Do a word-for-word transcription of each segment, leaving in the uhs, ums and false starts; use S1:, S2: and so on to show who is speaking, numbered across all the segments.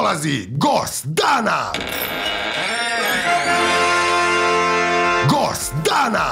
S1: dolazi gost dana! Gost dana!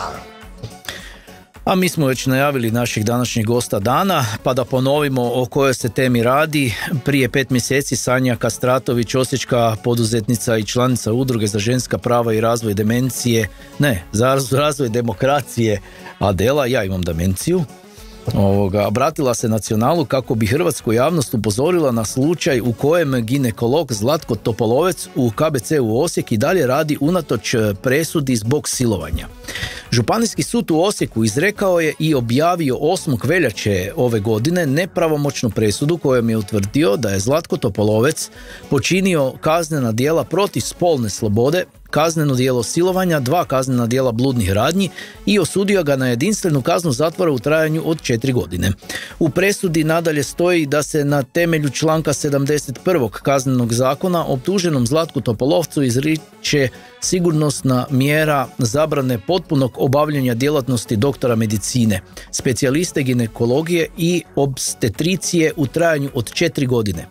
S2: A mi smo već najavili naših današnjih gosta dana, pa da ponovimo o kojoj se temi radi. Prije pet mjeseci Sanja Kastratović, osječka poduzetnica i članica Udruge za ženska prava i razvoj demencije, ne, za razvoj demokracije Adela, ja imam demenciju, Ovoga, obratila se Nacionalu kako bi hrvatsku javnost upozorila na slučaj u kojem ginekolog Zlatko Topolovec u K B C u Osijek i dalje radi unatoč presudi zbog silovanja. Županijski sud u Osijeku izrekao je i objavio osmog veljače ove godine nepravomoćnu presudu kojom je utvrdio da je Zlatko Topolovec počinio kaznena djela protiv spolne slobode, kazneno djelo silovanja, dva kaznena djela bludnih radnji i osudio ga na jedinstvenu kaznu zatvora u trajanju od četiri godine. U presudi nadalje stoji da se na temelju članka sedamdeset prvog kaznenog zakona optuženom Zlatku Topolovcu izriče sigurnosna mjera zabrane potpunog obavljanja djelatnosti doktora medicine, specijaliste ginekologije i obstetricije u trajanju od četiri godine.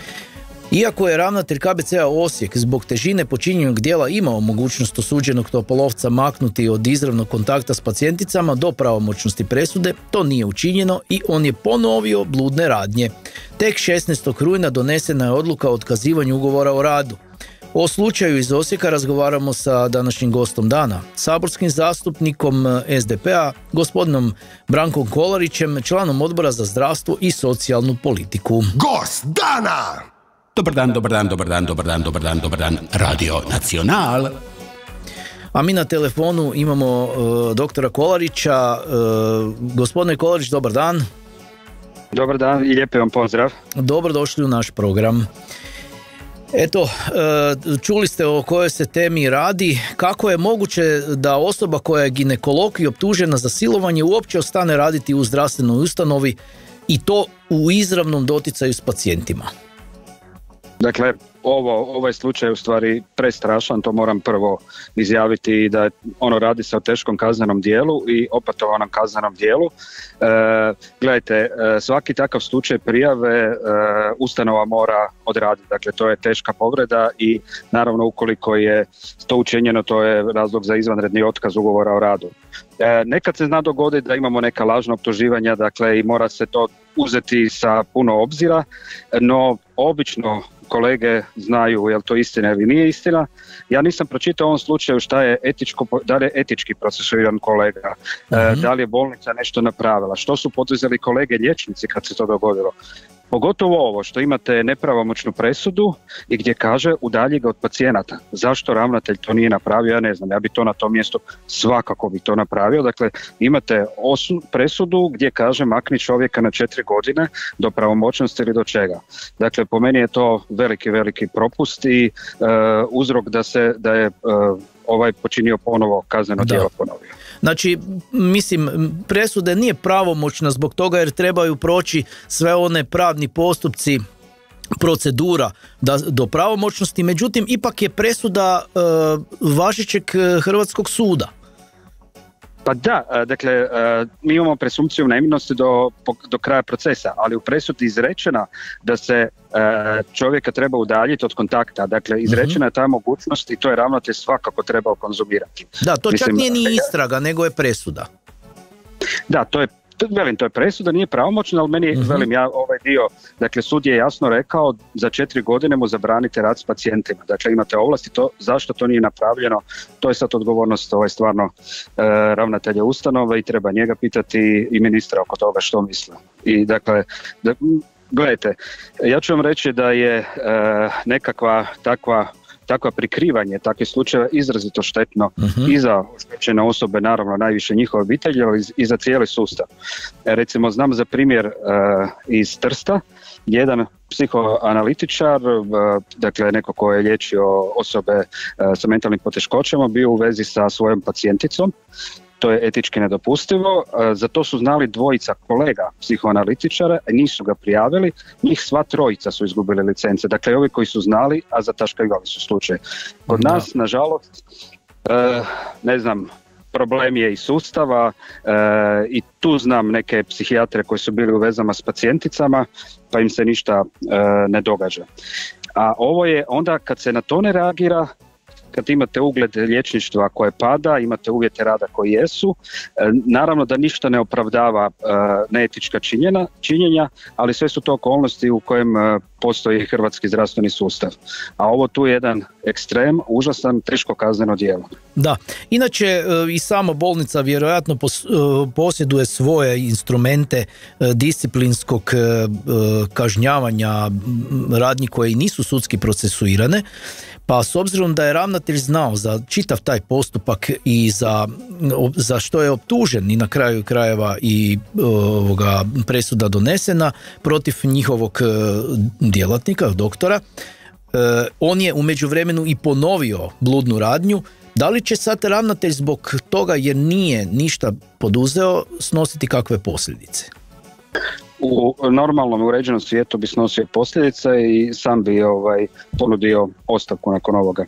S2: Iako je ravnatelj K B C-a Osijek zbog težine počinjenog djela imao mogućnost osuđenog Topolovca maknuti od izravnog kontakta s pacijenticama do pravomoćnosti presude, to nije učinjeno i on je ponovio bludne radnje. Tek šesnaestog rujna donesena je odluka o otkazivanju ugovora o radu. O slučaju iz Osijeka razgovaramo sa današnjim gostom dana, saborskim zastupnikom S D P-a, gospodinom Brankom Kolarićem, članom Odbora za zdravstvo i socijalnu politiku.
S1: Gost dana!
S3: Dobar dan, dobar dan, dobar dan, dobar dan, dobar dan, dobar dan, Radio Nacional.
S2: A mi na telefonu imamo uh, doktora Kolarića. Uh, gospodine Kolarić, dobar dan.
S4: Dobar dan i lijepi vam pozdrav.
S2: Dobrodošli u naš program. Eto, uh, čuli ste o kojoj se temi radi. Kako je moguće da osoba koja je ginekolog i optužena za silovanje uopće ostane raditi u zdravstvenoj ustanovi i to u izravnom doticaju s pacijentima?
S4: Dakle, ovo, ovaj slučaj je u stvari prestrašan, to moram prvo izjaviti da ono radi se o teškom kaznenom dijelu i opetovanom kaznenom dijelu. E, gledajte, e, svaki takav slučaj prijave e, ustanova mora odraditi, dakle to je teška povreda i naravno ukoliko je to učinjeno to je razlog za izvanredni otkaz ugovora o radu. E, nekad se zna dogoditi da imamo neka lažna optuživanja, dakle i mora se to uzeti sa puno obzira, no obično kolege znaju je li to istina ili nije istina. Ja nisam pročitao u ovom slučaju šta je etičko, da li je etički procesuiran kolega, uh-huh. e, da li je bolnica nešto napravila, što su poduzeli kolege liječnici kad se to dogodilo. Pogotovo ovo što imate nepravomoćnu presudu i gdje kaže udalji ga od pacijenata. Zašto ravnatelj to nije napravio, ja ne znam, ja bi to na tom mjestu svakako bi to napravio. Dakle, imate osu, presudu gdje kaže makni čovjeka na četiri godine do pravomoćnosti ili do čega. Dakle, po meni je to veliki, veliki propust i uh, uzrok da se da je uh, ovaj počinio ponovo kazneno djelo ponovio.
S2: Znači, mislim, presuda nije pravomoćna zbog toga jer trebaju proći sve one pravni postupci, procedura da, do pravomoćnosti, međutim, ipak je presuda e, važećeg hrvatskog suda.
S4: Pa da, dakle, mi imamo presumpciju nevinosti do, do kraja procesa, ali u presudi izrečena da se čovjeka treba udaljiti od kontakta, dakle izrečena je ta mogućnost i to je ravnatelj svakako trebao konzumirati.
S2: Da, to
S4: Mislim,
S2: čak nije ni istraga, nego je presuda.
S4: Da, to je Velim, to je presuda, nije pravomoćna, ali meni, uh-huh. velim ja ovaj dio, dakle sud je jasno rekao za četiri godine mu zabranite rad s pacijentima, dakle imate ovlasti, to, zašto to nije napravljeno, to je sad odgovornost ovaj stvarno e, ravnatelja ustanova i treba njega pitati i ministra oko toga što misle. I dakle, da, gledajte, ja ću vam reći da je e, nekakva takva takva prikrivanje takvih slučajeva izrazito štetno uh-huh. i za oštećene osobe, naravno najviše njihove obitelji, ali i za cijeli sustav. E, recimo znam za primjer uh, iz Trsta, jedan psihoanalitičar, uh, dakle neko ko je liječio osobe uh, sa mentalnim poteškoćama, bio u vezi sa svojom pacijenticom. To je etički nedopustivo, za to su znali dvojica kolega psihoanalitičara, nisu ga prijavili, njih sva trojica su izgubili licence, dakle ovi koji su znali, a zataškavali su slučaj. Kod da. nas, nažalost, ne znam, problem je i sustava i tu znam neke psihijatre koji su bili u vezama s pacijenticama, pa im se ništa ne događa. A ovo je onda kad se na to ne reagira, kad imate ugled liječništva koje pada, imate uvjete rada koji jesu, naravno da ništa ne opravdava neetička činjenja, činjenja, ali sve su to okolnosti u kojem postoji hrvatski zdravstveni sustav. A ovo tu je jedan ekstrem, užasan, teško kazneno djelo.
S2: Da, inače i sama bolnica vjerojatno posjeduje svoje instrumente disciplinskog kažnjavanja radnji koje nisu sudski procesuirane, pa s obzirom da je ravnatelj znao za čitav taj postupak i za, za što je optužen i na kraju krajeva i ovoga, presuda donesena protiv njihovog djelatnika, doktora, on je u međuvremenu i ponovio bludnu radnju. Da li će sad ravnatelj zbog toga jer nije ništa poduzeo snositi kakve posljedice?
S4: U normalnom uređenom svijetu bi snosio posljedice i sam bi ovaj, ponudio ostavku nakon ovoga.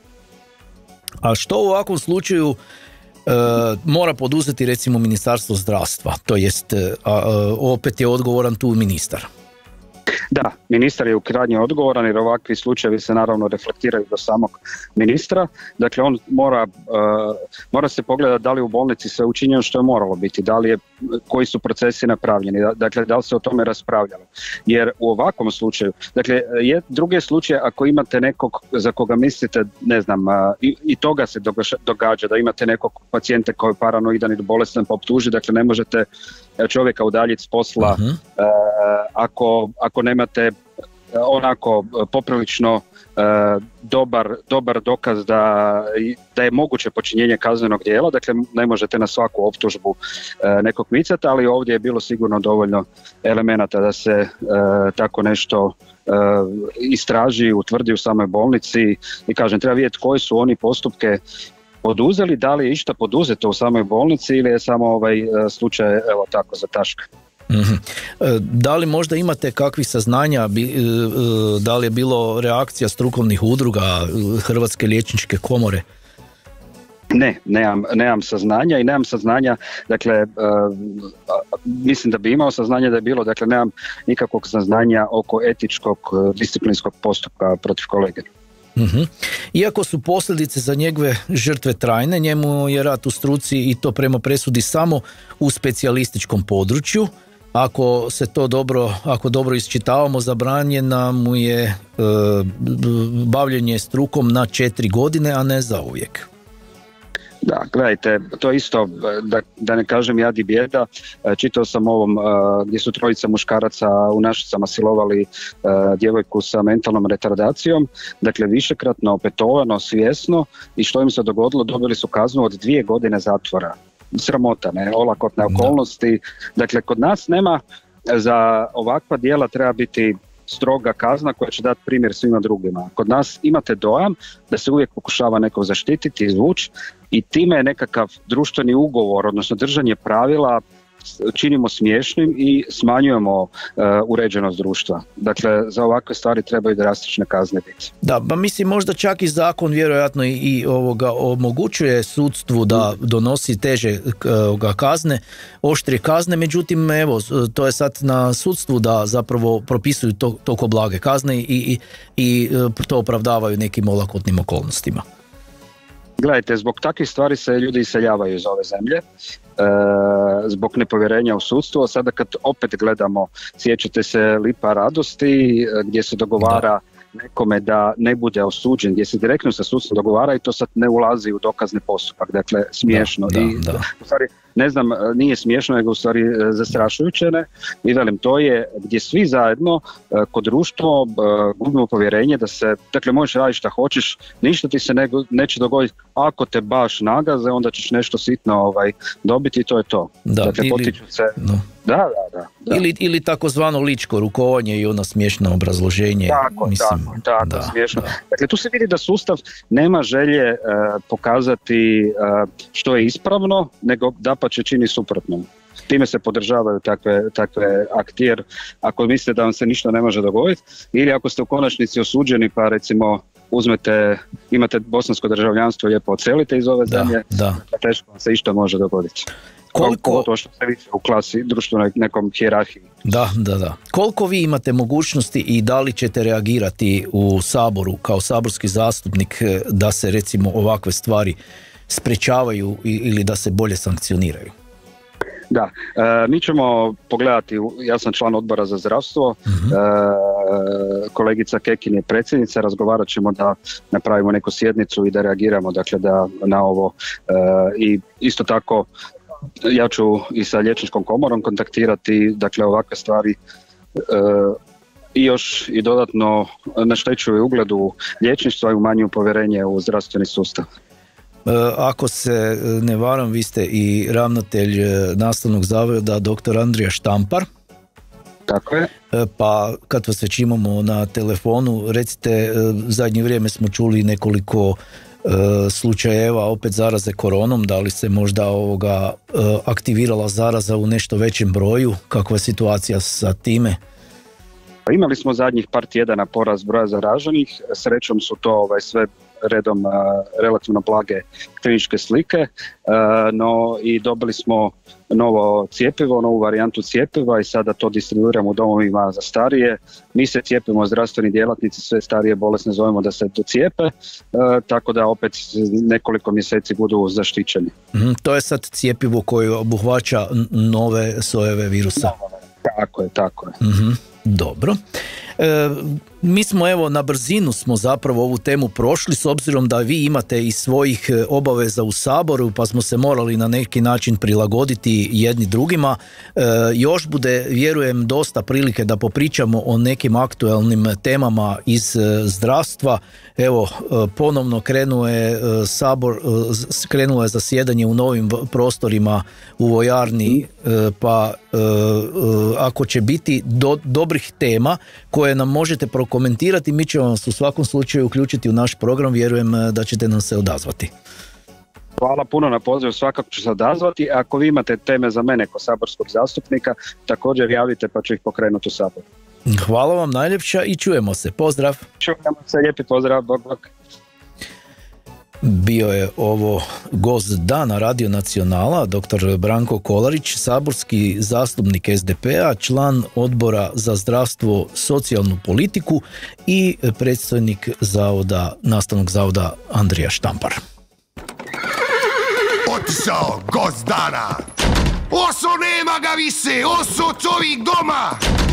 S2: A što u ovakvom slučaju e, mora poduzeti recimo Ministarstvo zdravstva? To jest, a, a, opet je odgovoran tu ministar.
S4: Da, ministar je u krajnje odgovoran jer ovakvi slučajevi se naravno reflektiraju do samog ministra. Dakle, on mora, uh, mora se pogledati da li u bolnici sve učinjeno što je moralo biti, da li je, koji su procesi napravljeni, dakle da li se o tome raspravljalo. Jer u ovakvom slučaju, dakle, je, drugi slučaj ako imate nekog za koga mislite, ne znam, uh, i, i toga se događa, događa da imate nekog pacijenta koji je paranoidan ili bolestan pa optuži, dakle ne možete čovjeka udaljiti s posla uh-huh. uh, ako, ako nemate onako poprilično uh, dobar, dobar dokaz da, da je moguće počinjenje kaznenog djela, dakle ne možete na svaku optužbu uh, nekog micati, ali ovdje je bilo sigurno dovoljno elemenata da se uh, tako nešto uh, istraži, utvrdi u samoj bolnici i kažem, treba vidjeti koje su oni postupke poduzeli, da li je išta poduzeto u samoj bolnici ili je samo ovaj slučaj evo tako zataška.
S2: Mm-hmm. Da li možda imate kakvih saznanja, da li je bilo reakcija strukovnih udruga Hrvatske liječničke komore?
S4: Ne, nemam, nemam saznanja i nemam saznanja, dakle, uh, mislim da bi imao saznanja da je bilo, dakle, nemam nikakvog saznanja oko etičkog disciplinskog postupka protiv kolege.
S2: Uhum. Iako su posljedice za njegove žrtve trajne, njemu je rad u struci i to prema presudi samo u specijalističkom području. Ako se to dobro, ako dobro isčitavamo, zabranjena mu je e, bavljenje strukom na četiri godine, a ne zauvijek.
S4: Da, gledajte, to isto, da, da ne kažem jadi bijeda, čitao sam ovom gdje su trojica muškaraca u Našicama silovali djevojku sa mentalnom retardacijom, dakle višekratno, opetovano, svjesno, i što im se dogodilo, dobili su kaznu od dvije godine zatvora. Sramota, ne, olakotne okolnosti, dakle kod nas nema, za ovakva djela treba biti stroga kazna koja će dati primjer svima drugima. Kod nas imate dojam da se uvijek pokušava nekog zaštititi, izvući i time je nekakav društveni ugovor, odnosno držanje pravila činimo smiješnim i smanjujemo uh, uređenost društva. Dakle, za ovakve stvari trebaju drastične kazne biti.
S2: Da, pa mislim možda čak i zakon vjerojatno i, i ovoga omogućuje sudstvu da donosi teže ovoga, kazne, oštrije kazne, međutim evo, to je sad na sudstvu da zapravo propisuju to, toliko blage kazne i, i, i to opravdavaju nekim olakotnim okolnostima.
S4: Gledajte, zbog takvih stvari se ljudi iseljavaju iz ove zemlje, e, zbog nepovjerenja u sudstvo. Sada kad opet gledamo, sjećate se Lipa radosti, gdje se dogovara da. nekome da ne bude osuđen, gdje se direktno sa sudstvom dogovara i to sad ne ulazi u dokazni postupak, dakle smiješno.
S2: Da, da,
S4: I,
S2: da.
S4: U stvari, ne znam, nije smiješno, nego u stvari zastrašujuće, ne? I velim, to je gdje svi zajedno kod društvo gubimo povjerenje da se, dakle možeš raditi šta hoćeš, ništa ti se ne, neće dogoditi, ako te baš nagaze, onda ćeš nešto sitno ovaj, dobiti i to je to.
S2: Da,
S4: dakle,
S2: ili,
S4: potiču se...
S2: no.
S4: Da, da, da, da. Ili,
S2: ili takozvano ličko rukovanje i ono smiješno obrazloženje.
S4: Tako,
S2: mislim,
S4: tako, tako,
S2: da,
S4: smiješno.
S2: Da.
S4: Dakle, tu se vidi da sustav nema želje uh, pokazati uh, što je ispravno, nego dapače čini suprotno. Time se podržavaju takve, takve akti, jer ako mislite da vam se ništa ne može dogoditi, ili ako ste u konačnici osuđeni pa recimo uzmete, imate bosansko državljanstvo, lijepo odselite iz ove
S2: da,
S4: zemlje,
S2: da.
S4: teško vam se išta može dogoditi.
S2: Koliko...
S4: To što se više u klasi, društvenoj nekom hijerarhiji.
S2: Da, da, da. Koliko vi imate mogućnosti i da li ćete reagirati u Saboru kao saborski zastupnik da se recimo ovakve stvari sprečavaju ili da se bolje sankcioniraju?
S4: Da, e, mi ćemo pogledati, ja sam član odbora za zdravstvo, uh-huh. e, kolegica Kekin je predsjednica, razgovarat ćemo da napravimo neku sjednicu i da reagiramo dakle, da, na ovo e, i isto tako ja ću i sa liječničkom komorom kontaktirati, dakle ovakve stvari e, i još i dodatno naštećuju ugledu liječništva i umanjuju povjerenje u zdravstveni sustav.
S2: Ako se ne varam, vi ste i ravnatelj nastavnog zavoda doktor Andrija Štampar.
S4: Tako je.
S2: Pa kad vas već imamo na telefonu, recite, zadnje vrijeme smo čuli nekoliko slučajeva opet zaraze koronom, da li se možda ovoga aktivirala zaraza u nešto većem broju, kakva je situacija sa time?
S4: Imali smo zadnjih par tjedana porast broja zaraženih, srećom su to ovaj, sve redom uh, relativno blage kliničke slike, uh, no i dobili smo novo cjepivo, novu varijantu cjepiva i sada to distribuiramo u domovima za starije. Mi se cijepimo, zdravstveni djelatnici, sve starije bolesne zovemo da se docijepe, uh, tako da opet nekoliko mjeseci budu zaštićeni.
S2: Mm, to je sad cjepivo koje obuhvaća nove sojeve virusa.
S4: Tako je, tako je.
S2: Mm-hmm. Dobro. E, mi smo evo na brzinu smo zapravo ovu temu prošli s obzirom da vi imate i svojih obaveza u Saboru pa smo se morali na neki način prilagoditi jedni drugima. E, još bude, vjerujem, dosta prilike da popričamo o nekim aktualnim temama iz zdravstva. Evo, ponovno krenuo je Sabor, krenulo je zasjedanje u novim prostorima u vojarni, pa ako će biti do, dobrih tema koje nam možete prokomentirati, mi ćemo vas u svakom slučaju uključiti u naš program, vjerujem da ćete nam se odazvati.
S4: Hvala puno na pozivu, svakako ću se odazvati. Ako vi imate teme za mene kao saborskog zastupnika, također javite pa ću ih pokrenuti u Saboru.
S2: Hvala vam najljepša i čujemo se. Pozdrav.
S4: Čujemo se, lijepi pozdrav, bok, bok.
S2: Bio je ovo gost dana Radio Nacionala, doktor Branko Kolarić, saborski zastupnik es de pe a, član odbora za zdravstvo, socijalnu politiku i predstojnik zavoda, nastavnog zavoda Andrija Štampar.
S1: Otišao gost dana. Oso nema ga više, oso čovjek doma.